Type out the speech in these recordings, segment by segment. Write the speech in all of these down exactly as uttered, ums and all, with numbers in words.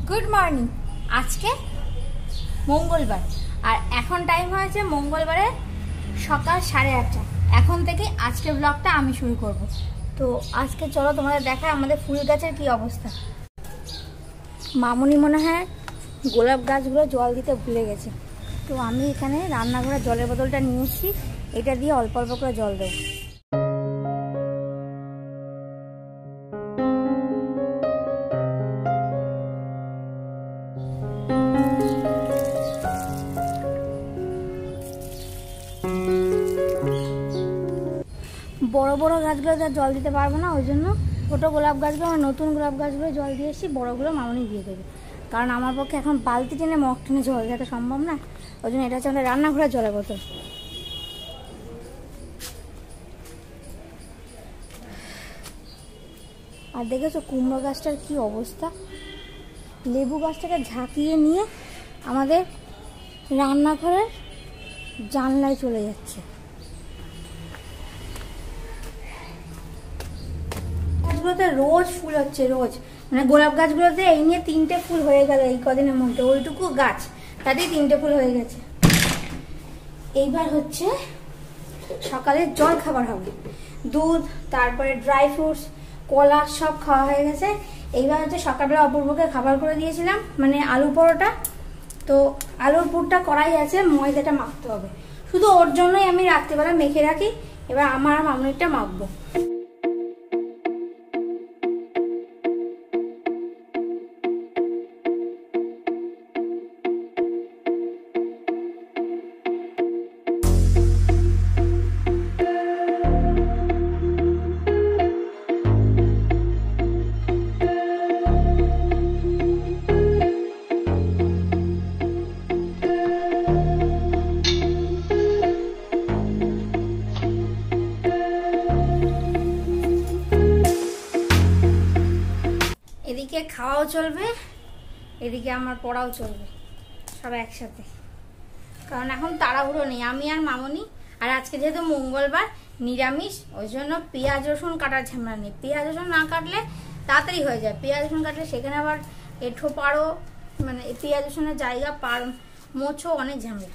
Good morning. আজকে মঙ্গলবার আর এখন টাইম হয়েছে মঙ্গলবারে সকাল সাড়ে আটটা। এখন থেকে আজকে ব্লগটা আমি শুরু করব। তো আজকে চলো তোমাদের দেখায় আমাদের ফুল গাছের কি অবস্থা। মামুনি মনে হয় গোলাপ গাছগুলো জল দিতে ভুলে গেছে, তো আমি এখানে রান্নাঘরে জলের বোতলটা নিয়ে এসেছি, এটা দিয়ে অল্প অল্প করে জল দেবো। বড় বড় গাছগুলো যা জল দিতে পারবো না, ওই জন্য ছোটো গোলাপ গাছগুলো আমার নতুন গোলাপ গাছগুলো জল দিয়ে এসেছি, বড়োগুলো মামুনি দিয়ে দেবে। কারণ আমার পক্ষে এখন বালতি টেনে মগ টেনে জল দেওয়া সম্ভব না, ওই জন্য এটা হচ্ছে আমাদের রান্নাঘরের জলের বোতল। আর দেখেছো কুমড়ো গাছটার কি অবস্থা, লেবু গাছটাকে ঝাঁকিয়ে নিয়ে আমাদের রান্নাঘরের জানলায় চলে যাচ্ছে। গাছগুলোতে রোজ ফুল হচ্ছে, রোজ মানে গোলাপ গাছগুলোতে এই নিয়ে তিনটে ফুল হয়ে গেল এই কদিনের মধ্যে, ওইটুকু গাছ তাতেই তিনটে ফুল হয়ে গেছে। এইবার হচ্ছে সকালে জল খাবার হবে, দুধ তারপরে ড্রাই ফ্রুটস কলা সব খাওয়া হয়ে গেছে। এইবার হচ্ছে সকালবেলা অপূর্বকে খাবার করে দিয়েছিলাম, মানে আলু পরোটা। তো আলুর পুরটা করাই আছে, ময়দাটা মাখতে হবে, শুধু ওর জন্যই আমি রাত্রিবেলা মেখে রাখি। এবার আমার মামুনিটা মাখবো। এদিকে খাওয়াও চলবে, এদিকে আমার পড়াও চলবে, সব একসাথে। কারণ এখন তাড়াহুড়ো নেই, আমি আর মামুনি। আর আজকে যেহেতু মঙ্গলবার নিরামিষ, ওই জন্য পেঁয়াজ রসুন কাটার ঝামেলা নেই। পেঁয়াজ রসুন না কাটলে তাড়াতাড়ি হয়ে যায়, পেঁয়াজ রসুন কাটলে সেখানে আবার এঁঠো পাড়ো, মানে পেঁয়াজ রসুনের জায়গা পার মোছো, অনেক ঝামেলা।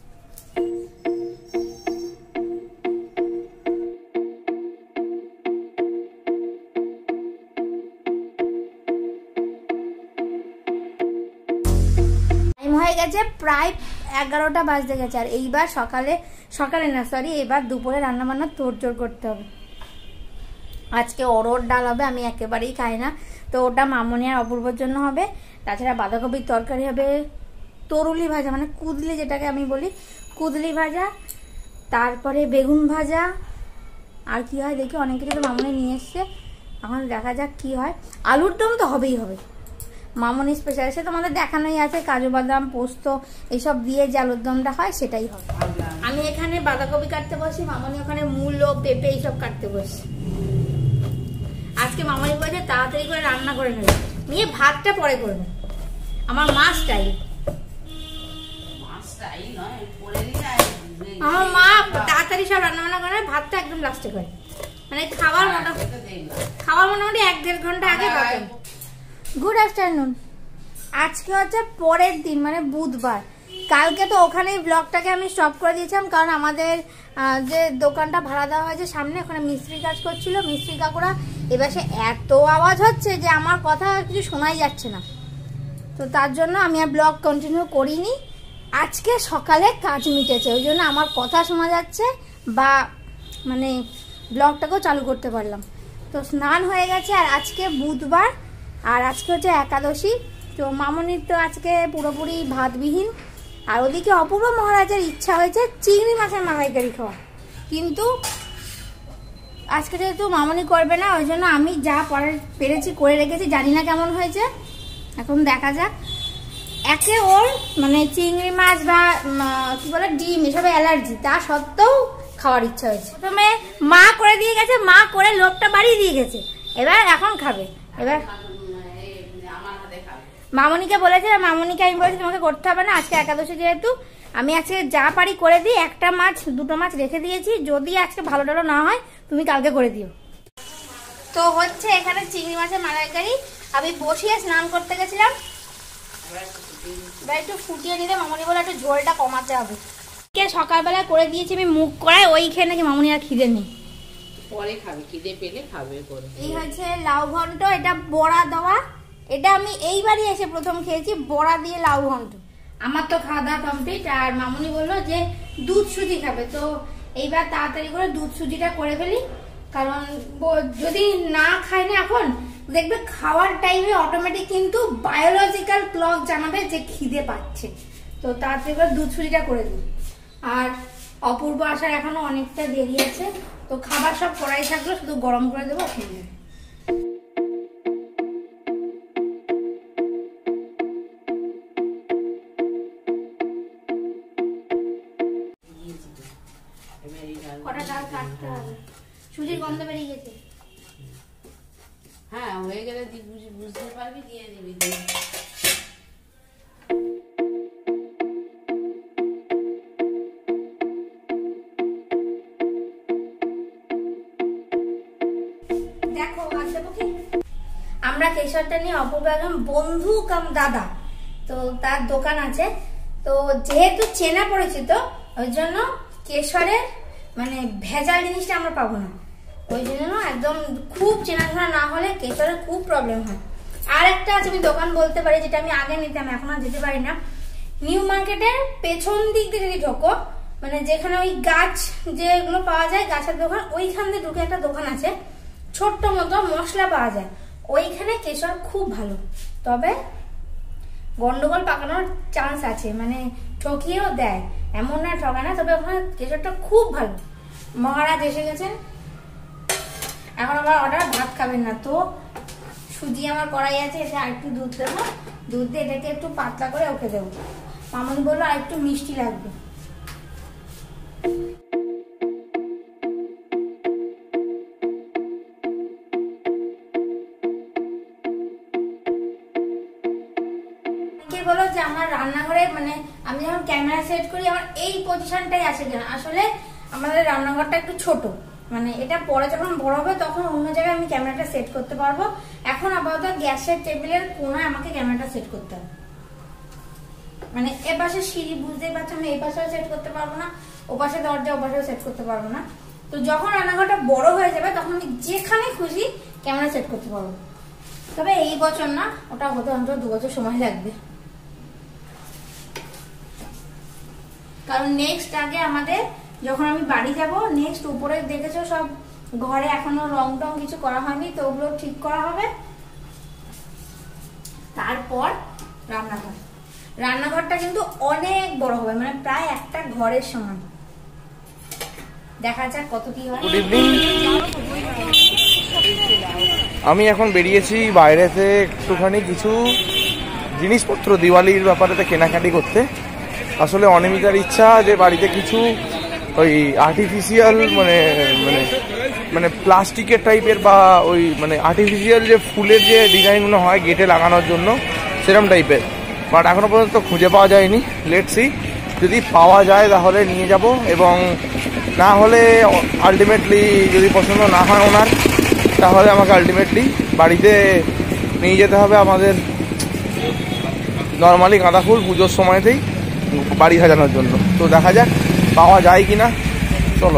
হয়ে গেছে প্রায় এগারোটা বাজতে গেছে, আর এইবার সকালে সকালে না সরি এবার দুপুরে রান্না বান্না তোড়জোড় করতে হবে। আজকে অরহর ডাল হবে, আমি একেবারেই খাই না, তো ওটা মামুনি আর অপূর্বর জন্য হবে। তাছাড়া বাঁধাকপির তরকারি হবে, তরুলি ভাজা মানে কুদলি যেটাকে আমি বলি, কুদলি ভাজা, তারপরে বেগুন ভাজা, আর কি হয় দেখি, অনেক কিছু তো মামুনি নিয়ে এসছে, এখন দেখা যাক কি হয়। আলুর দম তো হবেই হবে, মামুনি স্পেশাল, সে তোমাদের দেখানোই আছে, কাজু বাদাম পোস্ত এইসব দিয়ে যে আলুর দমটা হয় সেটাই হবে। আমি এখানে বাঁধাকপি কাটতে বসি, মামুনি ওখানে মূলো পেঁপে এইসব কাটতে বসি। আজকে মামুনি বলছে তাড়াতাড়ি করে রান্না করে নেবে, নিয়ে ভাতটা পরে করবে, আমার মা স্টাইল। আমার মা তাড়াতাড়ি সব রান্না বান্না করে, ভাতটা একদম লাস্টে করে, মানে খাবার মোটামুটি খাবার মোটামুটি এক দেড় ঘন্টা আগে পাবেন। Good afternoon. আজকে হচ্ছে পরের দিন, মানে বুধবার। কালকে তো ওখানেই ব্লগটাকে আমি স্টপ করে দিয়েছিলাম, কারণ আমাদের যে দোকানটা ভাড়া দেওয়া হয়েছে সামনে, ওখানে মিস্ত্রি কাজ করছিল মিস্ত্রি কাকুরা। এবার সে এত আওয়াজ হচ্ছে যে আমার কথা কিছু শোনাই যাচ্ছে না, তো তার জন্য আমি আর ব্লগ কন্টিনিউ করিনি। আজকে সকালে কাজ মিটেছে, ওই জন্য আমার কথা শোনা যাচ্ছে, বা মানে ব্লগটাকেও চালু করতে পারলাম। তো স্নান হয়ে গেছে, আর আজকে বুধবার, আর আজকে হচ্ছে একাদশী। তো মামুনির তো আজকে পুরোপুরি ভাতবিহীন। আর ওদিকে অপূর্ব মহারাজের ইচ্ছা হয়েছে চিংড়ি মাছের মালাইকারি খাওয়া, কিন্তু আজকে যেহেতু মামুনি করবে না, ওই জন্য আমি যা পরে পেরেছি করে রেখেছি, জানি না কেমন হয়েছে, এখন দেখা যাক। একে ওর মানে চিংড়ি মাছ বা কি বলে ডিম এসবে অ্যালার্জি, তা সত্ত্বেও খাওয়ার ইচ্ছা হয়েছে। প্রথমে মা করে দিয়ে গেছে, মা করে লোভটা বাড়িয়ে দিয়ে গেছে, এবার এখন খাবে। এবার মামুনিকে বলেছে, মামুনিকে আমি বলেছি তোমাকে করতে হবে না, আজকে একাদশী যেহেতু আমি আজকে যা পারি করে দিই, একটা মাছ দুটো মাছ রেখে দিয়েছি, যদি আজকে ভালো টালো না হয় তুমি কালকে করে দিও। তো হচ্ছে এখানে চিংড়ি মাছের মালাইকারি, আমি বসিয়ে স্নান করতে গেছিলাম, একটু ফুটিয়ে নিতে মামনি বলে একটু ঝোলটা কমাতে হবে। সকালবেলা করে দিয়েছি আমি মুখ করায়, ওই খেয়ে নাকি মামনি আর খিদে নেই, পরে খাবে, খিদে পেলে খাবে। এই হচ্ছে লাউ ঘন্ট, এটা বড়া দেওয়া, এটা আমি এইবারই এসে প্রথম খেয়েছি বড়া দিয়ে লাউ ঘন্ট। আমার তো খাওয়া দাওয়া কমপ্লিট, আর মামনি বললো যে দুধ সুজি খাবে, তো এইবার তাড়াতাড়ি করে দুধ সুজিটা করে ফেলি, কারণ যদি না খাই না এখন দেখবে খাওয়ার টাইমে অটোমেটিক কিন্তু বায়োলজিক্যাল ক্লক জানাবে যে খিদে পাচ্ছে, তো তাড়াতাড়ি করে দুধ সুজিটা করে দিই। আর অপূর্ব আসার এখনো অনেকটা দেরি আছে, তো খাবার সব করাই থাকলো, শুধু গরম করে দেবো খেয়ে নেবে। কটা ডাল কাটতে হবে, সুজির গন্ধ বেরিয়ে গেছে। হ্যাঁ হয়ে গেলে বুঝতে পারবি, দিয়ে দিবি। দেখো আমরা কেশরটা নিয়ে অপূর্ব একজন বন্ধু কাম দাদা, তো তার দোকান আছে, তো যেহেতু চেনা পরিচিত ওই জন্য কেশরের মানে ভেজাল জিনিসটা আমরা পাবো না, ওই জন্য একদম খুব চেনাশোনা না হলে কেশরের খুব প্রবলেম হয়। আর একটা আছে আমি দোকান বলতে পারি, যেটা আমি আগে নিতাম এখন আর যেতে পারি না, নিউ মার্কেটের পেছন দিক দিয়ে যদি ঢোকো, মানে যেখানে ওই গাছ যেগুলো পাওয়া যায় গাছের দোকান, ওইখান দিয়ে ঢুকে একটা দোকান আছে, ছোট্ট মতো মশলা পাওয়া যায়, ওইখানে কেশর খুব ভালো, তবে গন্ডগোল পাকানোর চান্স আছে, মানে ঠকিয়েও দেয়, এমন না ঠকায় না, তবে ওখানে কেশরটা খুব ভালো। মহারাজ এসে গেছেন, এখন আমার অর্ডার ভাত খাবেন না, তো সুজি আমার কড়াই আছে, এসে আর একটু দুধ দেবো, দুধ দিয়ে এটাকে একটু পাতলা করে ওকে দেবো। মামনি বললো আর একটু মিষ্টি লাগবে। বলো যে আমার রান্নাঘরে মানে আমি যখন ক্যামেরা সেট করি আমার এই পজিশনটাই আসে কেন, আসলে আমাদের রান্নাঘরটা একটু ছোট, মানে এটা পরে যখন বড় হবে তখন অন্য জায়গায় আমি ক্যামেরাটা সেট করতে পারবো, এখন আপাতত গ্যাসের টেবিলের কোনায় আমাকে ক্যামেরাটা সেট করতে হবে, মানে এ পাশে সিঁড়ি বুঝতেই পারছো, আমি এই পাশেও সেট করতে পারবো না, ও পাশে দরজা ও পাশেও সেট করতে পারবো না, তো যখন রান্নাঘরটা বড় হয়ে যাবে তখন আমি যেখানে খুশি ক্যামেরা সেট করতে পারবো, তবে এই বছর না, ওটা হতে অন্তত দু বছর সময় লাগবে, কারণ নেক্সট আগে আমাদের যখন আমি বাড়ি যাব নেক্সট উপরে দেখেছো সব ঘরে এখনো রং টং কিছু করা হয়নি, তো ওগুলো ঠিক করা হবে, তারপর রান্নাঘর, রান্নাঘরটা কিন্তু অনেক বড় হবে, মানে প্রায় একটা ঘরের সমান, দেখা যাক কত কি হয়। গুড ইভিনিং, আমি এখন বেরিয়েছি বাইরেতে একটুখানি কিছু জিনিসপত্র দিওয়ালির ব্যাপারে কেনাকাটি করতে। আসলে অনিমিতার ইচ্ছা যে বাড়িতে কিছু ওই আর্টিফিশিয়াল মানে মানে মানে প্লাস্টিকের টাইপের বা ওই মানে আর্টিফিশিয়াল যে ফুলের যে ডিজাইনগুলো হয় গেটে লাগানোর জন্য সেরকম টাইপের, বাট এখনো পর্যন্ত খুঁজে পাওয়া যায়নি। লেটস সি, যদি পাওয়া যায় তাহলে নিয়ে যাব, এবং না হলে আলটিমেটলি যদি পছন্দ না হয় ওনার, তাহলে আমাকে আলটিমেটলি বাড়িতে নিয়ে যেতে হবে আমাদের নর্মালি গাঁদা ফুল পুজোর সময়তেই বাড়ি সাজানোর জন্য। তো দেখা যাক পাওয়া যায় কিনা, চলো।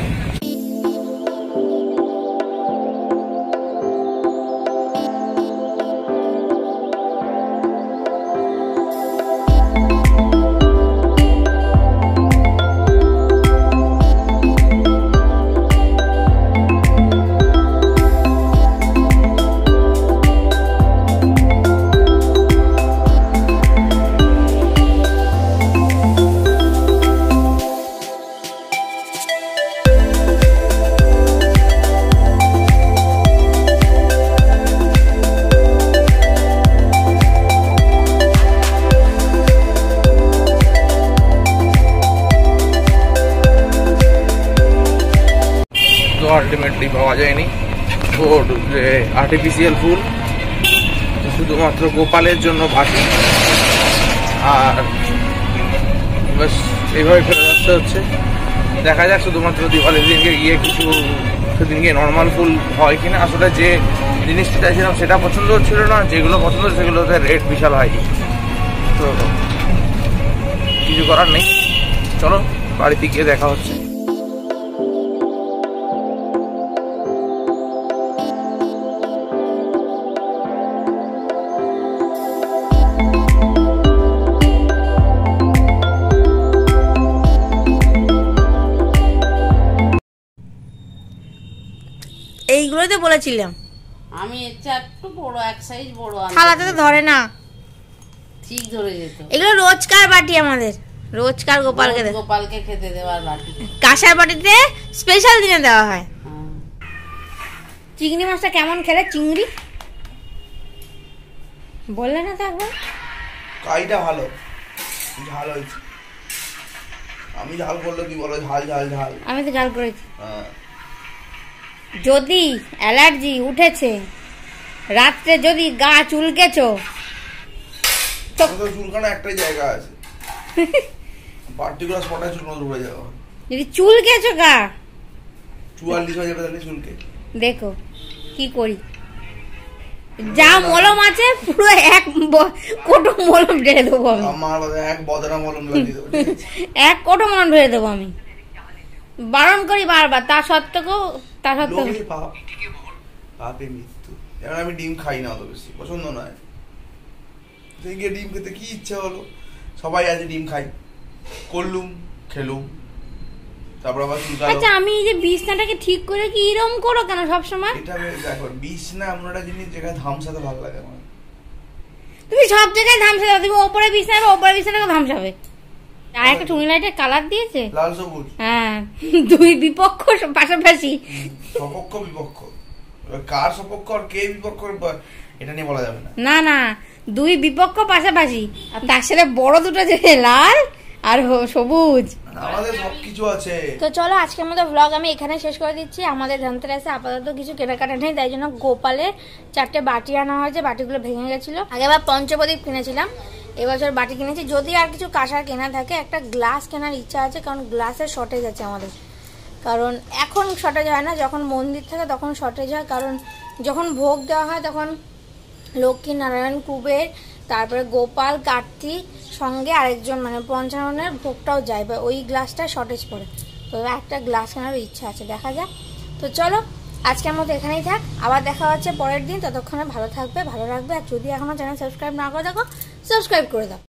আলটিমেটলি পাওয়া যায়নি ওর যে আর্টিফিশিয়াল ফুল, শুধুমাত্র গোপালের জন্য বাকি, আর বাস এইভাবে ফেলে আসতে হচ্ছে। দেখা যাক শুধুমাত্র দিওয়ালির দিনকে গিয়ে কিছু সেদিনকে নর্মাল ফুল হয় কিনা। আসলে যে জিনিসটা চাইছিলাম সেটা পছন্দ হচ্ছিল না, যেগুলো পছন্দ সেগুলোতে রেট বিশাল হয়, তো কিছু করার নেই, চলো বাড়িতে গিয়ে দেখা হচ্ছে। এইগুলোই তো বলেছিলাম আমি এর চেয়ে একটু বড়, এক সাইজ বড় আনতে থালাতে তো ধরে না, ঠিক ধরে যেত। এগুলো রোজকার বাটি আমাদের, রোজকার গোপালকে রোজ দেয়। গোপালকে খেতে দেওয়ার বাটি। কাঁসার বাটিতে স্পেশাল দিনে দেওয়া হয়। হ্যাঁ। চিংড়ি মাছটা কেমন খেলে? চিংড়ি বললে না তো একবার? কাইটা ভালো, ঝাল হয়েছে। আমি ঝাল করলে কি বলো, ঝাল ঝাল ঝাল। আমি তো ঝাল করেছি। যদি অ্যালার্জি উঠেছে, রাত্রে যদি গা চুলকেছো, তো চুলকানো একটাই জায়গা আছে, পার্টিকুলার স্পটে চুলকানো উড়ে যাওয়া। যদি চুলকেছো গা চুয়াল্লিশ হয়ে যাবে তাহলে চুলকে। দেখো কি করি, যা মলম আছে পুরো এক কোটো মলম ঢেলে দেবো আমি। আমার এক বদনা মলম লাগিয়ে দেবো, এক কোটো মলম ঢেলে দেবো আমি, বারণ করি বারবার, তা সত্ত্বেও তা সত্ত্বেও পাপে মৃত্যু। যেমন আমি ডিম খাই না অত বেশি, পছন্দ নয়, গিয়ে ডিম খেতে কি ইচ্ছা হলো, সবাই আজ ডিম খাই, করলুম খেলুম, তারপর আবার চুলকালো। আচ্ছা আমি এই যে বিছনাটাকে ঠিক করে কি এরকম করো কেন সব সময়? এটা দেখো, বিছনা এমন একটা জিনিস যেখানে ধামসাতে ভালো লাগে আমার। তুমি সব জায়গায় ধামসাবে, তুমি ওপরে বিছানাবে, ওপরে বিছানাকে ধামসাবে। আর একটা টুনি লাইটের কালার দিয়েছে লাল সবুজ, হ্যাঁ, দুই বিপক্ষ পাশাপাশি, সপক্ষ বিপক্ষ, কার সপক্ষ আর কে বিপক্ষ এটা নিয়ে বলা যাবে না। না না, দুই বিপক্ষ পাশাপাশি, আর তার সাথে বড় দুটো যে লাল আর সবুজ, আমাদের সবকিছু আছে। তো চলো আজকের মতো ভ্লগ আমি এখানে শেষ করে দিচ্ছি। আমাদের ধনতেরাসে আপাতত কিছু কেনাকাটা নেই, তাই জন্য গোপালের চারটে বাটি আনা হয়েছে, বাটিগুলো ভেঙে গেছিল। আগেবার পঞ্চপ্রদীপ কিনেছিলাম, এবছর বাটি কিনেছি। যদি আর কিছু কাঁসার কেনা থাকে, একটা গ্লাস কেনার ইচ্ছা আছে, কারণ গ্লাসের শর্টেজ আছে আমাদের। কারণ এখন শর্টেজ হয় না, যখন মন্দির থাকে তখন শর্টেজ হয়, কারণ যখন ভোগ দেওয়া হয় তখন লক্ষ্মী নারায়ণ কুবের তারপরে গোপাল কার্তিক সঙ্গে আরেকজন মানে পঞ্চাননের ভোগটাও যায়, বা ওই গ্লাসটা শর্টেজ পড়ে। তো একটা গ্লাস কেনার ইচ্ছা আছে, দেখা যাক। তো চলো আজকের মতো এখানেই থাক, আবার দেখা হচ্ছে পরের দিন। ততক্ষণে ভালো থাকবে, ভালো রাখবে, আর যদি এখনো চ্যানেল সাবস্ক্রাইব না করে থাকো সাবস্ক্রাইব করে দাও।